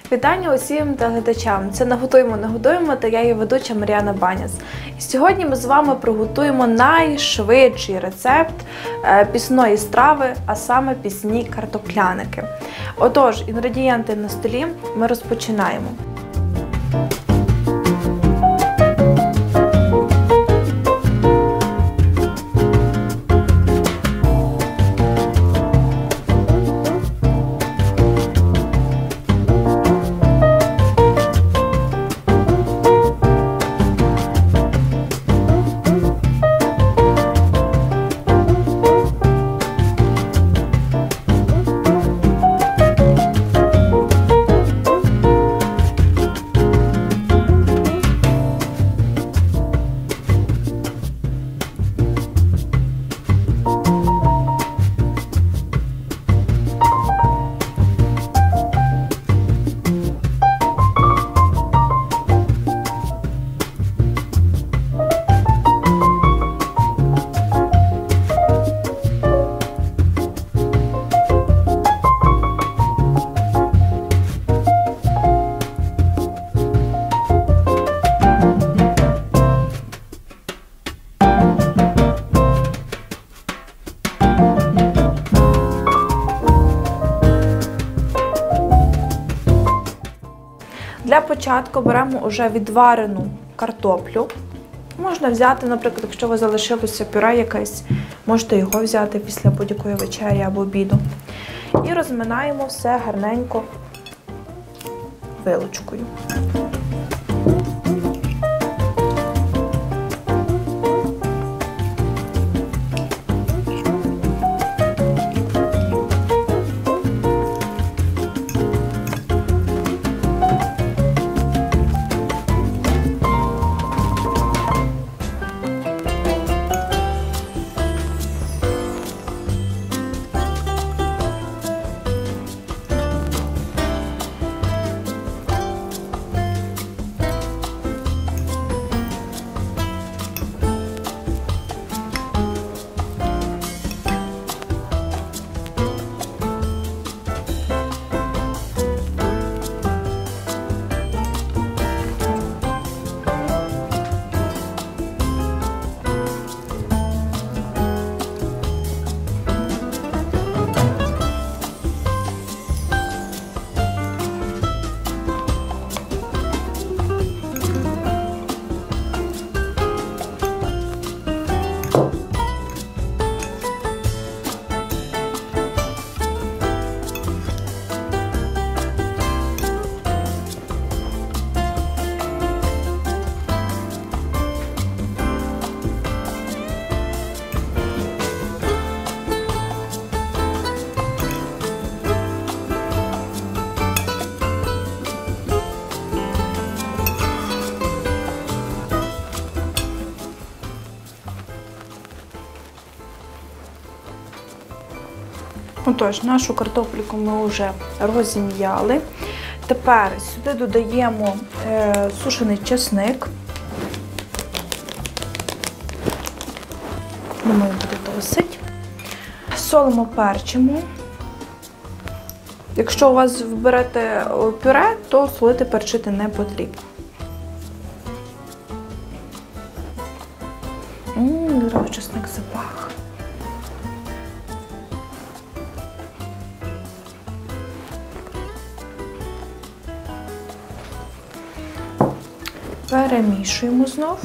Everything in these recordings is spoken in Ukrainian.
Вітання усім телеглядачам. Це «Наготуємо» та я її ведуча Мар'яна Баняс. І сьогодні ми з вами приготуємо найшвидший рецепт пісної страви, а саме пісні картопляники. Отож, інгредієнти на столі, ми розпочинаємо. Для початку беремо вже відварену картоплю. Можна взяти, наприклад, якщо у вас залишилося пюре якесь, можете його взяти після будь-якої вечері або обіду. І розминаємо все гарненько вилочкою. Отож, нашу картопліку ми вже розім'яли. Тепер сюди додаємо сушений чесник. Думаю, буде досить. Солимо, перчимо. Якщо у вас берете пюре, то солити, перчити не потрібно. Одразу чесник запах. Перемішуємо знов.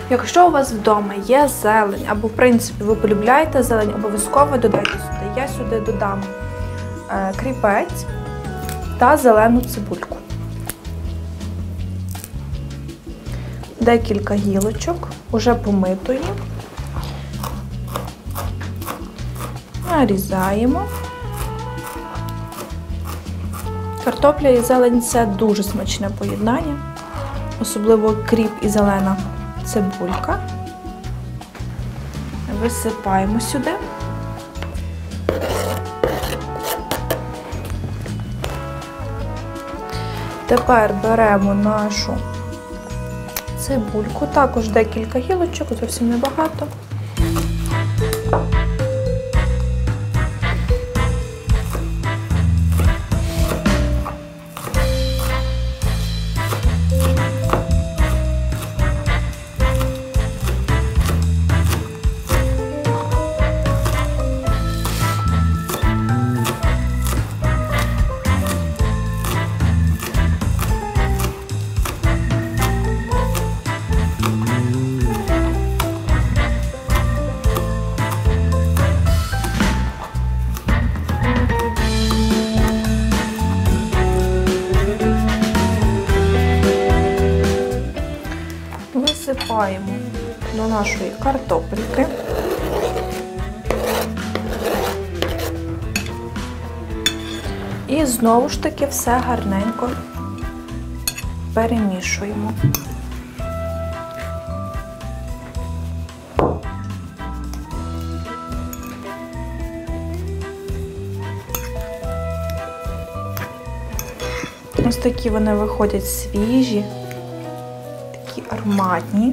Якщо у вас вдома є зелень, або в принципі ви полюбляєте зелень, обов'язково додайте сюди. Я сюди додам кріпець та зелену цибульку. Декілька гілочок, уже помитої. Нарізаємо. Картопля і зелень – це дуже смачне поєднання, особливо кріп і зелена цибулька. Висипаємо сюди. Тепер беремо нашу цибульку, також декілька гілочок, зовсім небагато. Висипаємо до нашої картопельки. І знову ж таки все гарненько перемішуємо. Ось такі вони виходять свіжі, такі ароматні.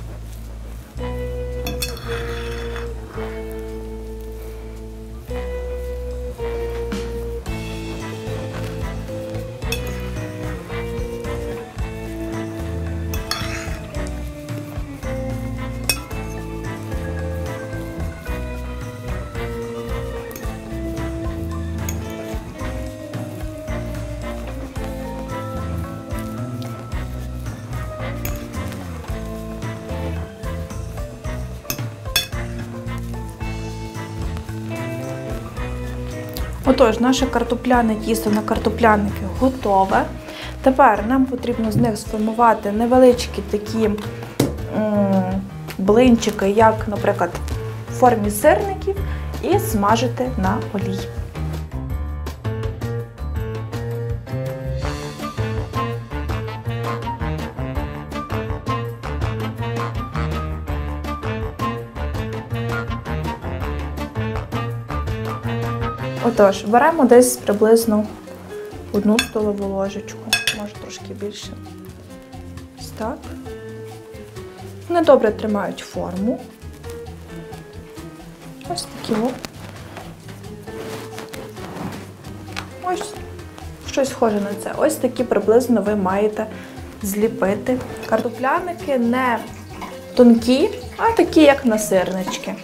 Отож, наше картопляне тісто на картопляники готове. Тепер нам потрібно з них сформувати невеличкі такі блинчики, як, наприклад, в формі сирників, і смажити на олії. Отож, беремо десь приблизно 1 столову ложечку, може трошки більше. Ось так. Вони добре тримають форму. Ось такі о. Ось щось схоже на це. Ось такі приблизно ви маєте зліпити. Картопляники не тонкі, а такі, як на сирнички.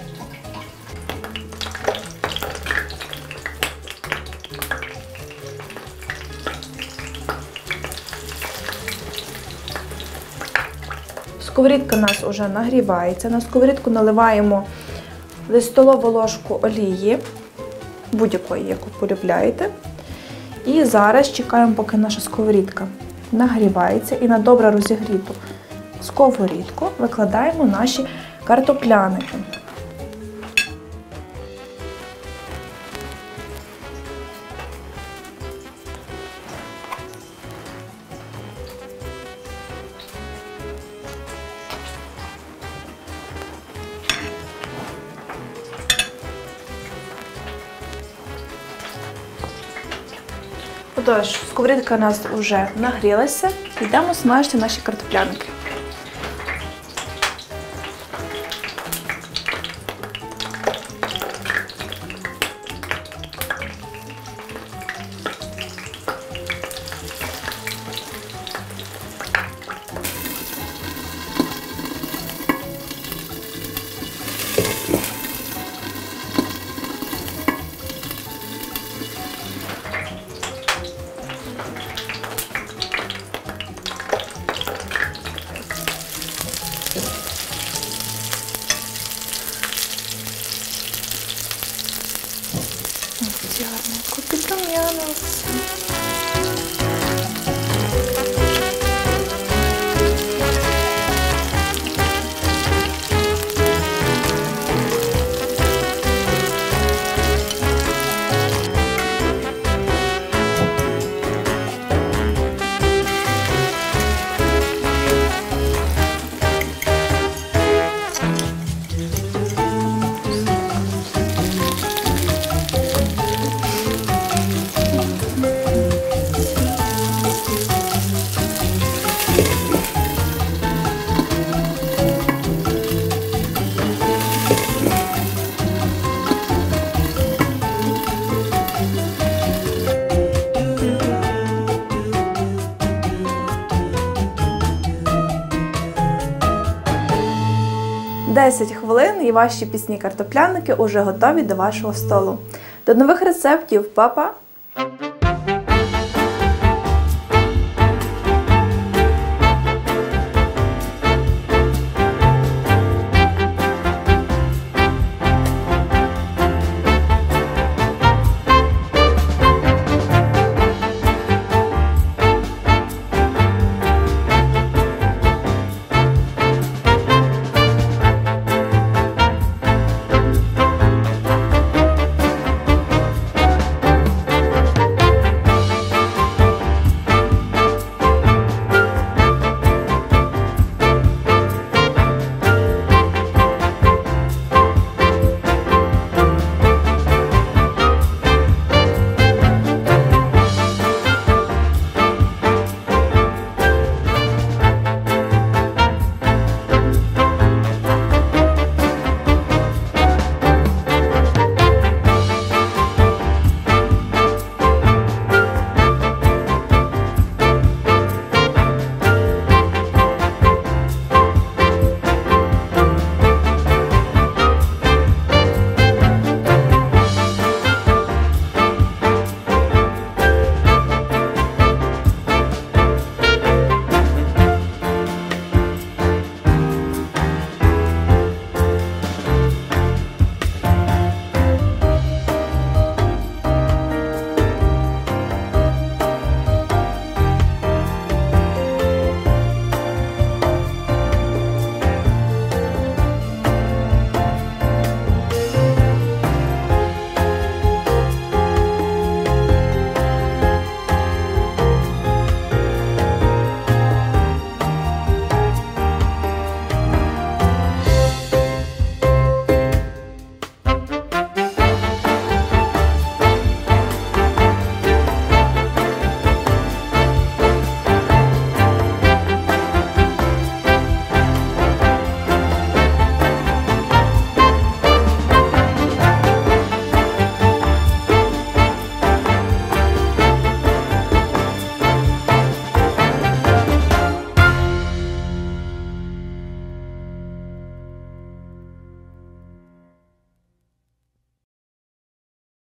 Сковорідка у нас вже нагрівається. На сковорідку наливаємо десь столову ложку олії, будь-якої, яку полюбляєте. І зараз чекаємо, поки наша сковорідка нагрівається, і на добре розігріту сковорідку викладаємо наші картопляники. Отож, сковорідка у нас вже нагрілася, йдемо смажити наші картопляники. 10 хвилин і ваші пісні картопляники уже готові до вашого столу. До нових рецептів, па-па!